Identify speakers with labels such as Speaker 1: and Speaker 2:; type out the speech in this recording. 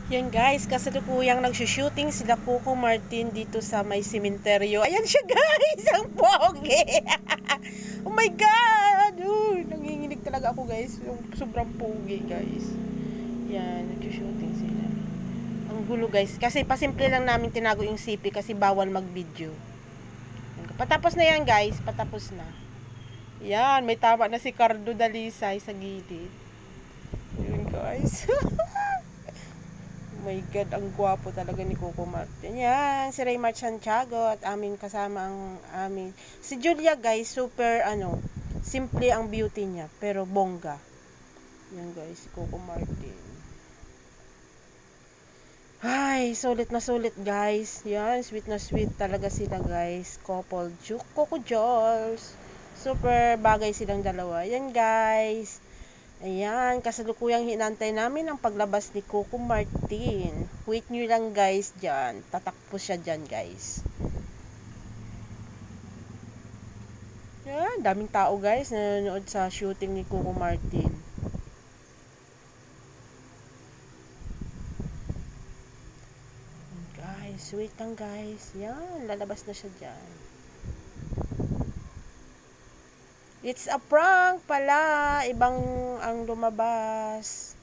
Speaker 1: Yan guys, kasalukuyang nagsushooting sila Coco Martin dito sa may sementeryo. Ayan siya guys, ang pogi. Oh my God! Nanginginig talaga ako guys, yung sobrang pogi guys. Yan, nagsushooting sila. Ang gulo guys, kasi pasimple lang namin tinago yung CP kasi bawal mag-video. Patapos na yan guys, patapos na. Yan, may tama na si Cardo Dalisay sa gilid. Yun guys. Oh my God, ang gwapo talaga ni Coco Martin. Yan, si Raymar Santiago at aming kasama ang aming... Si Julia guys, super simple ang beauty niya, pero bongga. Yan guys, si Coco Martin. Ay, sulit na sulit guys. Yan, sweet na sweet talaga sila guys. Couple, Coco Jols. Super bagay silang dalawa. Yan guys. Ayan, kasalukuyang hinantay namin ang paglabas ni Coco Martin. Wait nyo lang guys dyan. Tatakpo siya dyan guys. Ayan, daming tao guys na nanonood sa shooting ni Coco Martin. Guys, wait lang guys. Ayan, lalabas na siya dyan. It's a prank pala. Ibang ang lumabas.